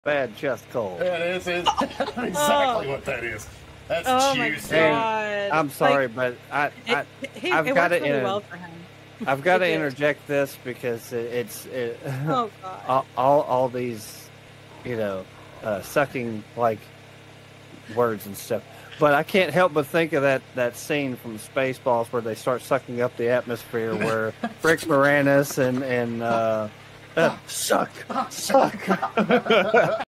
bad chest cold. It is exactly what that is. That's juicy. And I'm sorry, but I've got to really well for him. I've got to interject this because oh God. all these, sucking like words and stuff. But I can't help but think of that scene from Spaceballs where they start sucking up the atmosphere, where Rick Moranis and suck.